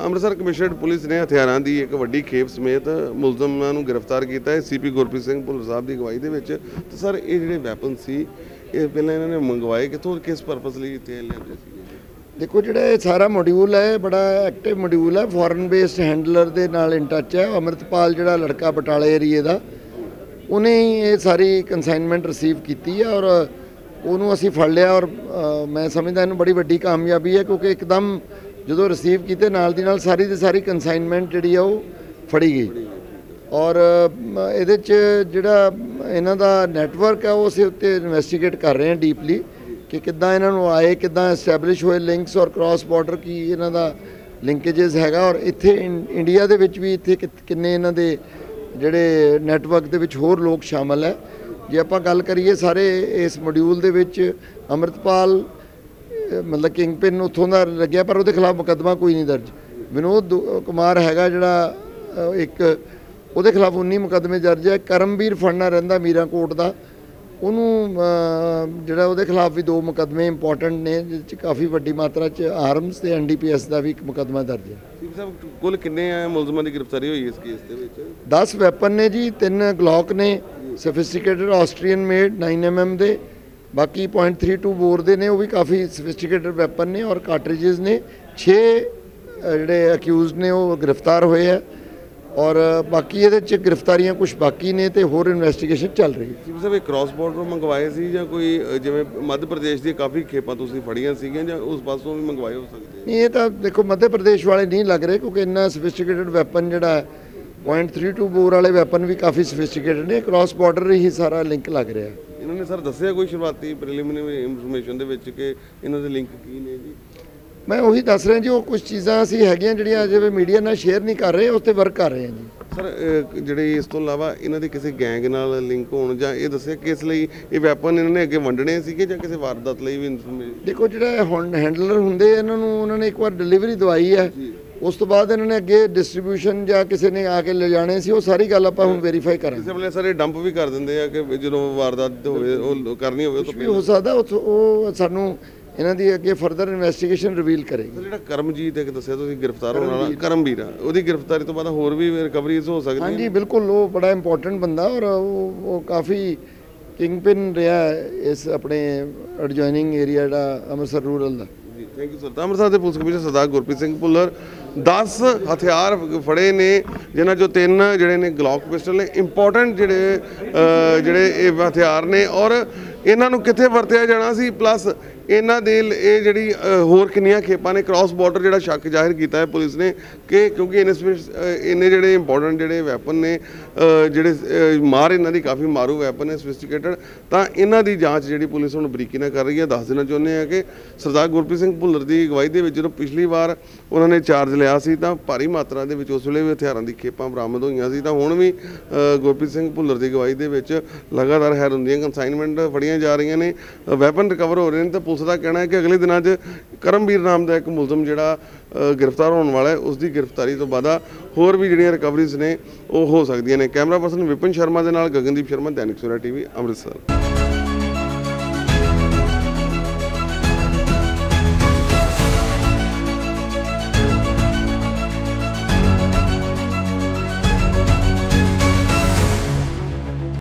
Amritsar commissionerate police ਨੇ ਹਥਿਆਰਾਂ ਦੀ ਇੱਕ ਵੱਡੀ ਖੇਪ ਸਮੇਤ ਮੁਲਜ਼ਮਾਂ ਨੂੰ ਗ੍ਰਿਫਤਾਰ ਕੀਤਾ ਹੈ। ਸੀਪੀ ਗੁਰਪ੍ਰੀਤ ਸਿੰਘ ਭੁੱਲਰ ਸਾਹਿਬ ਦੀ ਅਗਵਾਈ ਦੇ ਵਿੱਚ। ਤੇ ਸਰ ਇਹ ਜਿਹੜੇ ਵੈਪਨ ਸੀ ਇਹ ਪਹਿਲਾਂ ਇਹਨਾਂ ਨੇ ਮੰਗਵਾਏ ਕਿੱਥੋਂ, ਕਿਸ ਪਰਪਸ ਲਈ ਇੱਥੇ ਲਿਆਂਦੇ ਸੀ? देखो जो सारा मॉड्यूल है बड़ा एक्टिव मॉड्यूल है, फॉरन बेस्ड हैंडलर के नाल इन टच है। अमृतपाल जो लड़का बटाले एरिए का उन्हें ये सारी कंसाइनमेंट रिसीव की है और उन्होंने असी फड़ लिया। और मैं समझदा इन्हूं बड़ी वड्डी कामयाबी है क्योंकि एकदम जो रिसीव किए नाल दी नाल सारी दी सारी कंसाइनमेंट जी है वो फड़ी गई। और ये जोड़ा इन्हां दा नैटवर्क है वो असीं उत्ते इन्वेस्टिगेट कर रहे हैं डीपली कि किद्दां इन्हां नूं आए, किद्दां एस्टैबलिश होए लिंक्स और क्रॉस बॉर्डर की इन्हां दा लिंकेजेस हैगा। और इत्थे इंडिया दे विच भी इत्थे किन्ने इन्हां दे जिहड़े नैटवर्क दे विच होर लोग शामिल है। जे आपां गल करिए सारे इस मॉड्यूल दे विच अमृतपाल मतलब किंग पिन उत्थों दा लग्या पर उहदे खिलाफ मुकदमा कोई नहीं दर्ज। विनोद कुमार हैगा जिहड़ा एक उहदे खिलाफ 19 मुकदमे दर्ज है। करमवीर फड़ना रहिंदा मीराकोट दा ਉਹਨੂੰ ਜਿਹੜਾ ਉਹਦੇ ਖਿਲਾਫ ਵੀ 2 ਮੁਕੱਦਮੇ ਇੰਪੋਰਟੈਂਟ ਨੇ ਜਿਸ 'ਚ ਕਾਫੀ ਵੱਡੀ ਮਾਤਰਾ 'ਚ ਆਰਮਸ ਤੇ NDPS ਦਾ ਵੀ ਇੱਕ ਮੁਕੱਦਮਾ ਦਰਜ ਹੈ। ਸੀਪੀ ਸਾਹਿਬ ਕੁੱਲ ਕਿੰਨੇ ਮੁਲਜ਼ਮਾਂ ਦੀ ਗ੍ਰਿਫਤਾਰੀ ਹੋਈ ਇਸ ਕੇਸ ਦੇ ਵਿੱਚ? 10 ਵੈਪਨ ਨੇ ਜੀ, 3 ਗਲੌਕ ਨੇ ਸੋਫਿਸਟੀਕੇਟਡ ਆਸਟਰੀਅਨ ਮੇਡ 9mm ਦੇ, ਬਾਕੀ .32 ਬੋਰ ਦੇ ਨੇ, ਉਹ ਵੀ ਕਾਫੀ ਸੋਫਿਸਟੀਕੇਟਡ ਵੈਪਨ ਨੇ। ਔਰ ਕਾਰਟ੍ਰਿਜਸ ਨੇ 6 ਜਿਹੜੇ ਅਕਿਊਜ਼ਡ ਨੇ ਉਹ ਗ੍ਰਿਫਤਾਰ ਹੋਏ ਆ। और बाकी ये गिरफ्तारियां कुछ बाकी ने तो होर इन्वेस्टिगेशन चल रही है। सीपी साहब एक क्रॉस बॉर्डर मंगवाए सी या कोई जिवें मध्य प्रदेश दी काफ़ी खेपां तुसीं फड़ियां सीगियां जां उस पासों भी मंगवाए हो सकते? नहीं, ये तो देखो मध्य प्रदेश वाले नहीं लग रहे क्योंकि इन्ना सोफिस्टिकेटेड वैपन जिहड़ा .32 बोर वाले वैपन भी काफ़ी सोफिस्टिकेटेड ने। क्रॉस बॉर्डर ही सारा लिंक लग रहा है। इन्होंने सर दस्सिया कोई शुरुआती प्रीलिमिनरी इंफॉर्मेशन दे विच कि इन्हां दे लिंक की ने जी? मैं वही दस रहा जी, वो कुछ चीज़ां असीं हैगियां जिहड़ियां अजे मीडिया नाल शेयर नहीं कर रहे, उस ते वर्क कर रहे हैं जी। सर ਜਿਹੜੇ ਇਸ ਤੋਂ ਇਲਾਵਾ ਇਹਨਾਂ ਦੇ ਕਿਸੇ ਗੈਂਗ ਨਾਲ ਲਿੰਕ ਹੋਣ ਜਾਂ ਇਹ ਦੱਸਿਆ ਕਿਸ ਲਈ ਇਹ ਵੈਪਨ ਇਹਨਾਂ ਨੇ ਅੱਗੇ ਵੰਡਣੇ ਸੀਗੇ ਜਾਂ ਕਿਸੇ ਵਾਰਦਾਤ ਲਈ ਵੀ ਇਨਫੋਰਮੇਸ਼ਨ? ਦੇਖੋ ਜਿਹੜਾ ਹੁਣ ਹੈਂਡਲਰ ਹੁੰਦੇ ਇਹਨਾਂ ਨੂੰ ਉਹਨਾਂ ਨੇ ਇੱਕ ਵਾਰ ਡਿਲੀਵਰੀ ਦਵਾਈ ਹੈ, ਉਸ ਤੋਂ ਬਾਅਦ ਇਹਨਾਂ ਨੇ ਅੱਗੇ ਡਿਸਟ੍ਰੀਬਿਊਸ਼ਨ ਜਾਂ ਕਿਸੇ ਨੇ ਆ ਕੇ ਲਿਜਾਣੇ ਸੀ, ਉਹ ਸਾਰੀ ਗੱਲ ਆਪਾਂ ਹੁਣ ਵੈਰੀਫਾਈ ਕਰਾਂਗੇ। ਕਿਸੇ ਵੇਲੇ ਸਾਰੇ ਡੰਪ ਵੀ ਕਰ ਦਿੰਦੇ ਆ ਕਿ ਜਦੋਂ ਵਾਰਦਾਤ ਹੋਵੇ ਉਹ ਕਰਨੀ ਹੋਵੇ ਕੁਝ ਵੀ ਹੋ ਸਕਦਾ, ਉਹ ਸਾਨੂੰ ਇਹਨਾਂ ਦੀ ਅੱਗੇ ਫਰਦਰ ਇਨਵੈਸਟੀਗੇਸ਼ਨ ਰਿਵੀਲ ਕਰੇਗੀ। ਜਿਹੜਾ ਕਰਮਜੀਤ ਇੱਕ ਦੱਸਿਆ ਤੁਸੀਂ ਗ੍ਰਿਫਤਾਰ ਹੋਣ ਵਾਲਾ ਕਰਮਵੀਰ ਆ, ਉਹਦੀ ਗ੍ਰਿਫਤਾਰੀ ਤੋਂ ਬਾਅਦ ਹੋਰ ਵੀ ਰਿਕਵਰੀਜ਼ ਹੋ ਸਕਦੀਆਂ? ਹਾਂਜੀ ਬਿਲकुल, ਉਹ ਬੜਾ ਇੰਪੋਰਟੈਂਟ ਬੰਦਾ ਔਰ ਉਹ ਕਾਫੀ ਕਿੰਗ ਪਿਨ ਰਿਹਾ ਇਸ ਆਪਣੇ ਐਡਜੋਇਨਿੰਗ ਏਰੀਆ ਜਿਹੜਾ ਅੰਮ੍ਰਿਤਸਰ ਰੂਰਲ ਦਾ। ਜੀ ਥੈਂਕ ਯੂ ਸਰ। ਅੰਮ੍ਰਿਤਸਰ ਦੇ ਪੁਲਿਸ ਕਮਿਸ਼ਨਰ ਸਰਦਾਰ ਗੁਰਪ੍ਰੀਤ ਸਿੰਘ ਭੁੱਲਰ 10 ਹਥਿਆਰ ਫੜੇ ਨੇ ਜਿਨ੍ਹਾਂ 'ਚੋਂ 3 ਜਿਹੜੇ ਨੇ ਗਲੌਕ ਪਿਸਟਲ ਨੇ, ਇੰਪੋਰਟੈਂਟ ਜਿਹੜੇ ਇਹ ਹਥਿਆਰ ਨੇ ਔਰ ਇਹਨਾਂ ਨੂੰ ਕਿੱਥੇ ਵਰਤਿਆ ਜਾਣਾ ਸੀ, ਪਲੱਸ ਇਹਨਾਂ ਦੇ ਇਹ ਜਿਹੜੀ ਹੋਰ ਕਿੰਨੀਆਂ ਖੇਪਾਂ ਨੇ। ਕ੍ਰਾਸ ਬਾਰਡਰ ਜਿਹੜਾ ਸ਼ੱਕ ਜ਼ਾਹਿਰ ਕੀਤਾ ਹੈ ਪੁਲਿਸ ਨੇ ਕਿ ਕਿਉਂਕਿ ਇਹਨੇ ਜਿਹੜੇ ਇੰਪੋਰਟੈਂਟ ਜਿਹੜੇ ਵੈਪਨ ਨੇ ਜਿਹੜੇ ਮਾਰ ਇਹਨਾਂ ਦੀ ਕਾਫੀ ਮਾਰੂ ਵੈਪਨ ਨੇ ਸੋਫਿਸਟੀਕੇਟਡ, ਤਾਂ ਇਹਨਾਂ ਦੀ ਜਾਂਚ ਜਿਹੜੀ ਪੁਲਿਸ ਹੁਣ ਬਰੀਕੀ ਨਾਲ ਕਰ ਰਹੀ ਹੈ। ਦੱਸ ਦੇਣਾ ਚਾਹੁੰਦੇ ਹਾਂ ਕਿ ਸਰਦਾਰ ਗੁਰਪ੍ਰੀਤ ਸਿੰਘ ਭੁੱਲਰ ਦੀ ਅਗਵਾਈ ਦੇ ਵਿੱਚ ਜਦੋਂ ਪਿਛਲੀ ਵਾਰ ਉਹਨਾਂ ਨੇ ਚਾਰਜ ਲਿਆ ਸੀ ਤਾਂ ਭਾਰੀ ਮਾਤਰਾ ਦੇ ਵਿੱਚ ਉਸ ਵੇਲੇ ਵੀ ਹਥਿਆਰਾਂ ਦੀ ਖੇਪਾਂ ਬਰਾਮਦ ਹੋਈਆਂ ਸੀ। ਤਾਂ ਹੁਣ ਵੀ ਗੁਰਪ੍ਰੀਤ ਸਿੰਘ ਭੁੱਲਰ ਦੀ ਅਗਵਾਈ ਦੇ ਵਿੱਚ ਲਗਾਤਾਰ ਹੈਰੋਇਨ ਕੰਸਾਈਨਮੈਂਟ ਫੜੀਆਂ ਜਾ ਰਹੀਆਂ ਨੇ, ਵੈਪਨ ਰਿਕਵਰ ਹੋ ਰਹੇ ਨੇ। ਤਾਂ ਪੁਲਿਸ ਦਾ ਕਹਿਣਾ ਹੈ ਕਿ ਅਗਲੇ ਦਿਨਾਂ 'ਚ ਕਰਮਵੀਰ ਨਾਮ ਦਾ ਇੱਕ ਮੁਲਜ਼ਮ ਜਿਹੜਾ ਗ੍ਰਿਫਤਾਰ ਹੋਣ ਵਾਲਾ ਹੈ, ਉਸ ਦੀ ਗ੍ਰਿਫਤਾਰੀ ਤੋਂ ਬਾਅਦ ਹੋਰ ਵੀ ਜਿਹੜੀਆਂ ਰਿਕਵਰੀਜ਼ ਨੇ ਉਹ ਹੋ ਸਕਦੀਆਂ ਨੇ। ਕੈਮਰਾ ਪਰਸਨ ਵਿਪਨ ਸ਼ਰਮਾ ਦੇ ਨਾਲ ਗਗਨਦੀਪ ਸ਼ਰਮਾ, ਦੈਨਿਕ ਸਵੇਰਾ TV, ਅੰਮ੍ਰਿਤਸਰ।